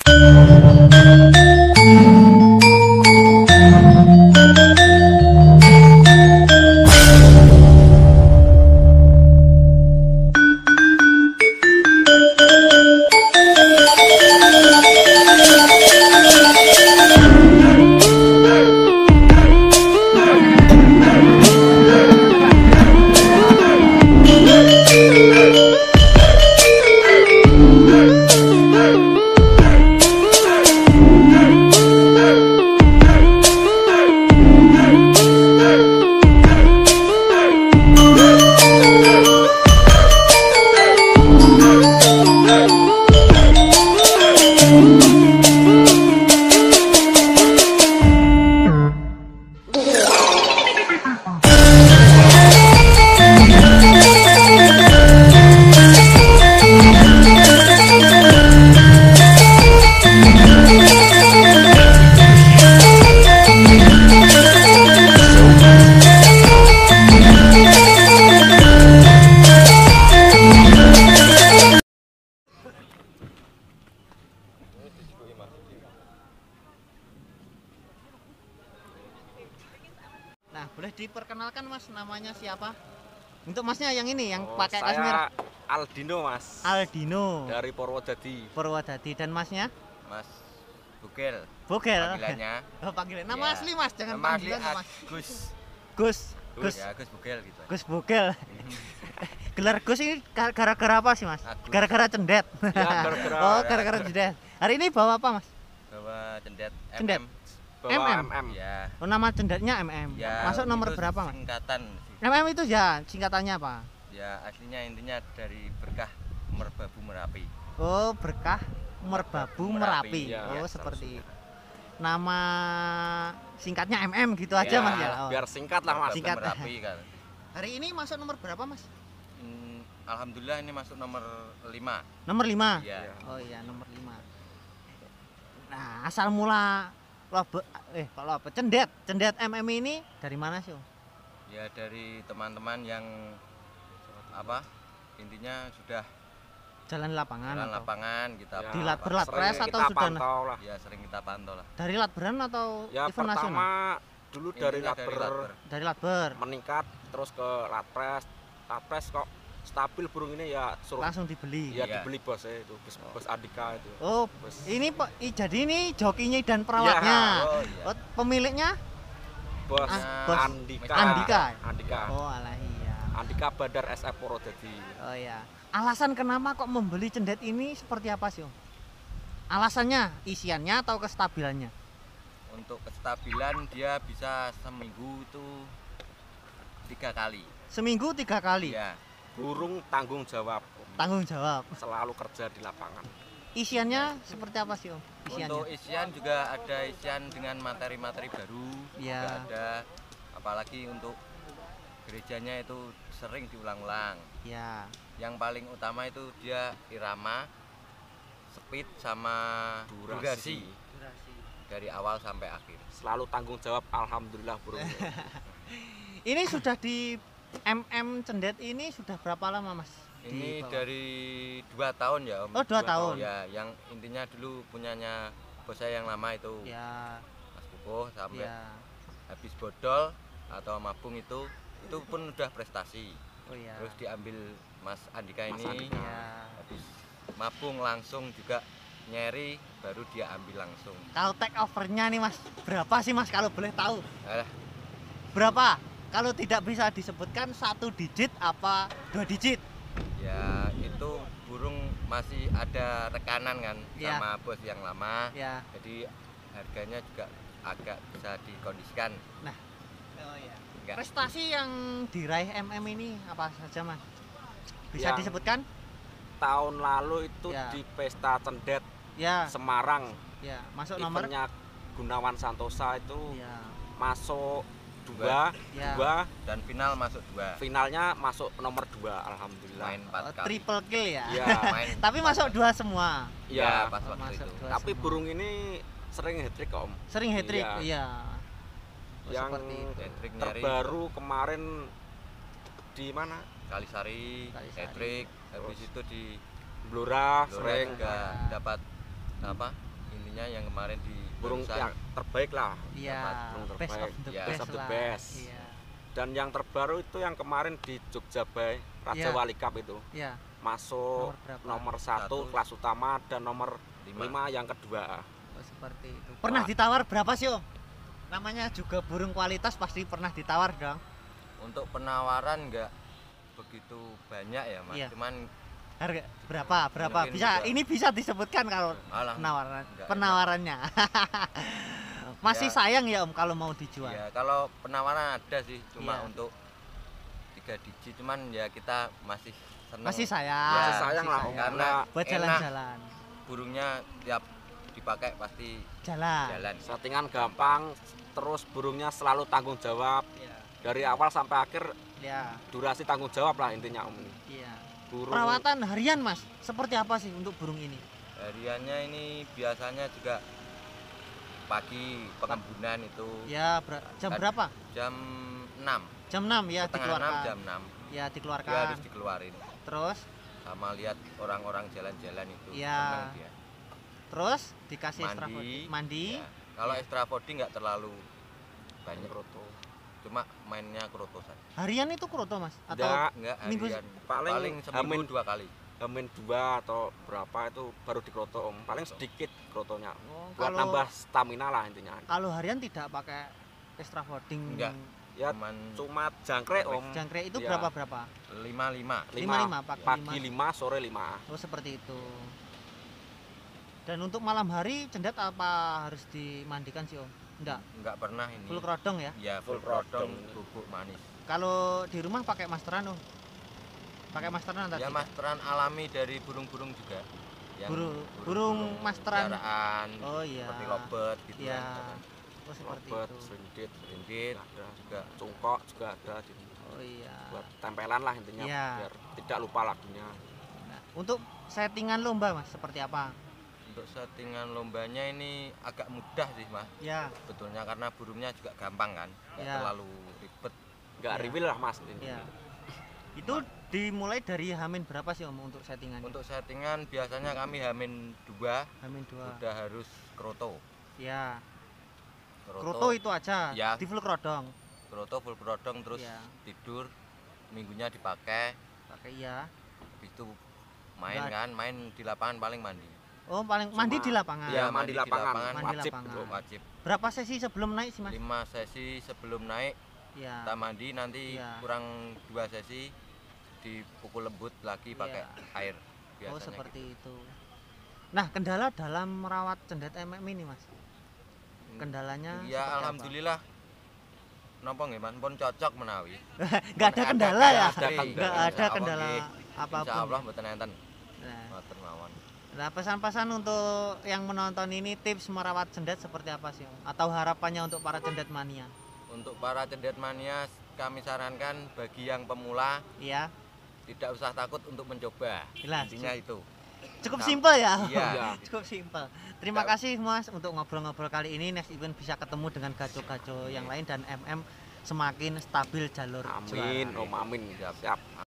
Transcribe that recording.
Nah, boleh diperkenalkan Mas, namanya siapa? Untuk Masnya yang ini, yang pakai saya kasmir. Aldino, Mas. Aldino. Dari Purwodadi. Purwodadi. Dan Masnya? Mas Bugel. Bugel. Panggilannya. Oh, panggilan. Nama Ya. asli Mas, jangan Nama asli panggilan Mas. Gus. Gus. Gus. Ya, Gus Bugel gitu. Gus Bugel. Gelar Gus ini gara-gara apa sih Mas? Agus. Gara-gara cendet. Ya, gara-gara. Oh, gara-gara cendet. Hari ini bawa apa Mas? Bawa cendet Cendet. MM. Bawa MM. MM. Ya. Oh, nama cendetnya MM. Ya. Masuk nomor itu berapa Mas? Singkatan sih. MM itu ya singkatannya apa? Ya, aslinya intinya dari berkah merbabu merapi. Oh, berkah merbabu merapi. Ya, Oh, ya, seperti itu. Nama singkatnya MM gitu aja Mas ya. Oh. Biar singkat lah, Mas. Singkat. Merapi kan. Hari ini masuk nomor berapa Mas? Alhamdulillah ini masuk nomor 5. Nomor 5. Ya. Oh iya, nomor 5. Nah, asal mula kalau apa? Cendet MM ini dari mana sih, Om? Ya dari teman-teman yang apa? Intinya sudah Jalan lapangan jalan atau lapangan kita Ya, Di Latberat sering atau kita sudah pantau lah. ya sering kita pantau lah. dari Latberan atau Ya, event nasional? pertama dulu dari Intinya Latber Dari Latber. meningkat terus ke Latpres. Latpres kok stabil burung ini ya suruh Langsung dibeli. ya Iya. dibeli bos itu, bos Andika itu. Oh, Bos. ini jadi ini jokinya dan perawatnya. Oh iya. Oh, pemiliknya? Bos Bos Andika. Andika. Andika. Oh, alah iya. Andika Badar SF Purwodadi. Oh iya. Alasan kenapa kok membeli cendet ini seperti apa sih, Om? Alasannya, isiannya atau kestabilannya? Untuk kestabilan dia bisa seminggu itu 3 kali. Seminggu 3 kali. Ya. Burung tanggung jawab. Tanggung jawab. Selalu kerja di lapangan. Isiannya seperti apa sih, Om? Isiannya? Untuk isian juga ada isian dengan materi-materi baru. Ya. Juga ada, apalagi untuk gerejanya itu sering diulang-ulang. Ya. Yang paling utama itu dia irama, speed sama durasi dari awal sampai akhir. Selalu tanggung jawab, alhamdulillah burung. Ini sudah di MM cendet ini sudah berapa lama, Mas? Ini Di bawah? dari 2 tahun ya Om. Oh, 2 tahun. Ya, yang intinya dulu punyanya bos saya yang lama itu Ya. Mas Kukuh sampai Ya. habis bodol atau mabung itu pun udah prestasi. Oh ya. Terus diambil Mas Andika Mas ini Andika. Ya. habis mabung langsung juga nyeri baru dia ambil langsung. Kalau take overnya nih, Mas, berapa sih, Mas, kalau boleh tahu? Alah, Berapa? Kalau tidak bisa disebutkan 1 digit apa 2 digit? ya itu burung masih ada rekanan kan Ya. sama bos yang lama. Ya. Jadi harganya juga agak bisa dikondisikan. Oh iya. Enggak. Prestasi yang diraih MM ini apa saja, Mas? Bisa Yang disebutkan? Tahun lalu itu Ya. di Pesta Cendet Ya. Semarang, Ya. Masuk nomor? eventnya Gunawan Santosa itu Ya. masuk dua, Ya. Dan final masuk 2. finalnya masuk nomor 2, alhamdulillah. Main 4 Oh, kali. triple kill ya. Ya, Main Tapi masuk 2 semua. ya. pas waktu Masuk itu. 2 Tapi semua. burung ini sering hat-trick Om. Sering hat trick. Iya. Iya. Oh, Yang seperti itu. Hat-trick nyari terbaru kemarin di mana? Kalisari, Kalisari. hat-trick, habis itu di Blora Blora sering. juga Ya. dapat apa? intinya yang kemarin di burung barusan. yang terbaik lah. Iya, burung best terbaik. of the Ya, best best of the lah. best. Iya. Dan yang terbaru itu yang kemarin di Jogja Bay Raja Iya. Wali Cup itu Iya. masuk Nomor berapa? nomor 1 kelas utama dan nomor 5 5. yang kedua. Oh, seperti itu. Pernah ditawar berapa sih Om? Namanya juga burung kualitas, pasti pernah ditawar dong. Untuk penawaran nggak begitu banyak ya Mas, Iya. cuman Harga berapa? Mungkin Bisa juga. ini bisa disebutkan kalau alah penawaran enggak penawarannya. Masih Ya. sayang ya Om kalau mau dijual. ya kalau penawaran ada sih, cuma Iya. untuk 3 digit, cuman ya kita masih seneng. Masih sayang. Ya, Masih sayang lah, Om. sayang. Karena Buat enak. jalan-jalan. Burungnya tiap dipakai pasti Jalan. jalan. Settingan gampang, terus burungnya selalu tanggung jawab Iya. dari awal sampai akhir, Iya. durasi tanggung jawab lah intinya Om. Iya. Burung Perawatan harian Mas, seperti apa sih untuk burung ini? Hariannya ini biasanya juga pagi pengembunan itu Ya, jam Kan- berapa? jam 6, Jam 6 ya setengah 6, dikeluarkan. jam 6 Ya, dia dikeluarkan. harus dikeluarin. Terus Sama lihat orang-orang jalan-jalan itu Iya. seneng dia. terus dikasih extra Mandi. food. Mandi. Ya, kalau Iya. extra body nggak terlalu banyak, kroto. cuma mainnya kroto saja. Harian itu kroto Mas atau Enggak, Enggak Minggu- harian, paling seminggu hamin- 2 kali. Hamin 2 atau berapa itu baru dikroto Om. Paling sedikit krotonya. Oh, Buat nambah stamina lah intinya. kalau harian tidak pakai extra folding. Enggak. Ya Cuman cuma jangkrik Om. Jangkrik itu Iya. berapa? 5-5. 5, pakai pagi 5. 5, sore 5. Oh, seperti itu. Dan untuk malam hari cendet apa harus dimandikan sih Om? Enggak pernah ini. Full kerodong ya. Ya full Full rodong, rodong. bubuk manis. Kalau di rumah pakai masteran Om? Pakai masteran atau Ya tidak? masteran alami dari burung-burung juga. Yang Burung masteran. piaraan, Oh iya. seperti lobet gitu Iya. kan. Oh, seperti Lobet, itu. serindit, Ringgit ada. juga. Cungkok juga ada. Jadi Oh iya. buat tempelan lah intinya Iya. biar tidak lupa lagunya. Nah, untuk settingan lomba Mas seperti apa? Untuk settingan lombanya ini agak mudah sih Mas. Ya, Sebetulnya karena burungnya juga gampang kan, nggak Iya. terlalu ribet. Enggak Iya. reveal lah Mas ini. ya. Itu dimulai dari Hamin berapa sih Om untuk settingannya? Untuk settingan biasanya kami Hamin 2 Hamin 2. udah harus kroto. Ya. Kroto itu aja. Ya. Di full kerodong. Kroto full kerodong terus Iya. tidur, minggunya dipakai, Pakai iya. habis itu main Nggak- kan, main di lapangan paling mandi. Oh, paling mandi di lapangan. Iya, Iya, mandi lapangan. Mandi Wajib lapangan. itu. Wajib. Berapa sesi sebelum naik sih Mas? 5 sesi sebelum naik Ya. kita mandi, nanti Iya. kurang 2 sesi dipukul lembut lagi pakai air biasanya. Oh, seperti itu. Nah, kendala dalam merawat cendet MM ini Mas. gitu. Kendalanya Ya seperti alhamdulillah napa nggih Man pun cocok menawi. Nggak ada kendala ya? Ada Nggak kendala. ada Insya Allah kendala nggih. apapun. Insyaallah mboten enten. Nah, Mboten mawon. nah, pesan-pesan untuk yang menonton ini, tips merawat cendet seperti apa sih Om? Atau harapannya untuk para cendet mania? Untuk para cendet mania kami sarankan bagi yang pemula Iya, tidak usah takut untuk mencoba. jelas. Intinya itu. Cukup Nah, simpel ya. Iya. Iya. Cukup simpel. Terima kasih Mas untuk ngobrol-ngobrol kali ini. Next event bisa ketemu dengan gajo-gajo yang lain dan MM semakin stabil jalur Amin, juara. Om amin. Siap. Siap.